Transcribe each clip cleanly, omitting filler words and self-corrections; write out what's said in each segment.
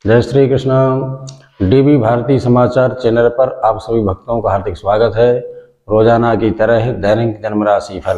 जय श्री कृष्ण। डीबी भारती समाचार चैनल पर आप सभी भक्तों का हार्दिक स्वागत है। रोजाना की तरह दैनिक जन्म राशि फल।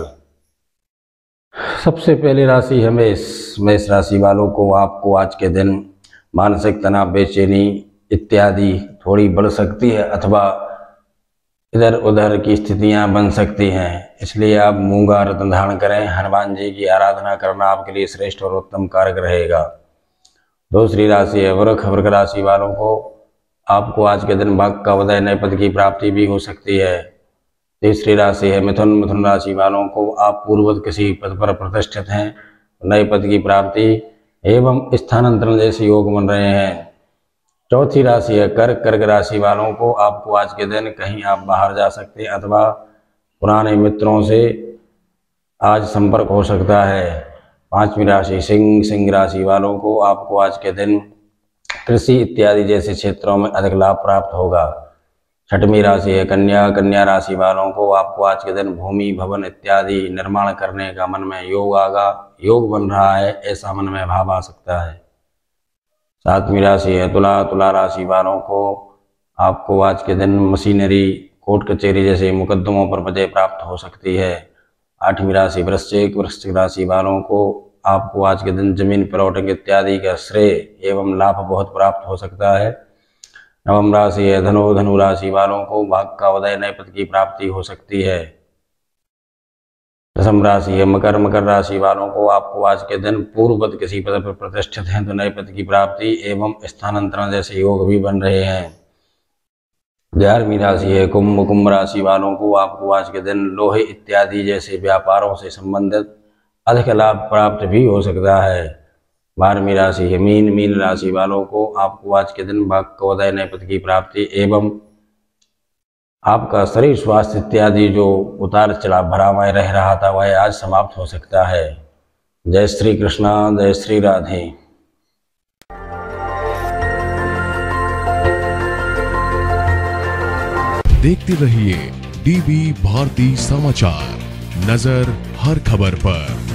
सबसे पहली राशि है मेष राशि वालों को आपको आज के दिन मानसिक तनाव, बेचैनी इत्यादि थोड़ी बढ़ सकती है अथवा इधर उधर की स्थितियां बन सकती हैं, इसलिए आप मूंगा रत्न धारण करें। हनुमान जी की आराधना करना आपके लिए श्रेष्ठ और उत्तम कारक रहेगा। दूसरी राशि है वृक राशि वालों को आपको आज के दिन भाग्य का उदय, नए पद की प्राप्ति भी हो सकती है। तीसरी राशि है मिथुन राशि वालों को आप पूर्ववत किसी पद पर प्रतिष्ठित हैं, नए पद की प्राप्ति एवं स्थानांतरण जैसे योग बन रहे हैं। चौथी राशि है कर्क राशि वालों को आपको आज के दिन कहीं आप बाहर जा सकते हैं अथवा पुराने मित्रों से आज संपर्क हो सकता है। पांचवी राशि सिंह राशि वालों को आपको आज के दिन कृषि इत्यादि जैसे क्षेत्रों में अधिक लाभ प्राप्त होगा। छठवीं राशि है कन्या राशि वालों को आपको आज के दिन भूमि भवन इत्यादि निर्माण करने का मन में योग बन रहा है, ऐसा मन में भाव आ सकता है। सातवीं राशि है तुला राशि वालों को आपको आज के दिन मशीनरी, कोर्ट कचहरी जैसे मुकदमों पर विजय प्राप्त हो सकती है। आठवीं राशि वृश्चिक राशि वालों को आपको आज के दिन जमीन प्लॉटिंग इत्यादि का श्रेय एवं लाभ बहुत प्राप्त हो सकता है। नवम राशि है धनु राशि वालों को भाग्य का उदय, नए पद की प्राप्ति हो सकती है। दसम राशि है मकर राशि वालों को आपको आज के दिन पूर्ववत किसी पद पर प्रतिष्ठित हैं तो नए पद की प्राप्ति एवं स्थानांतरण जैसे योग भी बन रहे हैं। 11वीं राशि है कुंभ राशि वालों को आपको आज के दिन लोहे इत्यादि जैसे व्यापारों से संबंधित अधिक लाभ प्राप्त भी हो सकता है। 12वीं राशि है मीन राशि वालों को आपको आज के दिन भाग्य का उदय, नए पद की प्राप्ति एवं आपका शरीर स्वास्थ्य इत्यादि जो उतार चढ़ाव भरा हुआ रह रहा था वह आज समाप्त हो सकता है। जय श्री कृष्ण, जय श्री राधे। देखते रहिए डीबी भारती समाचार, नजर हर खबर पर।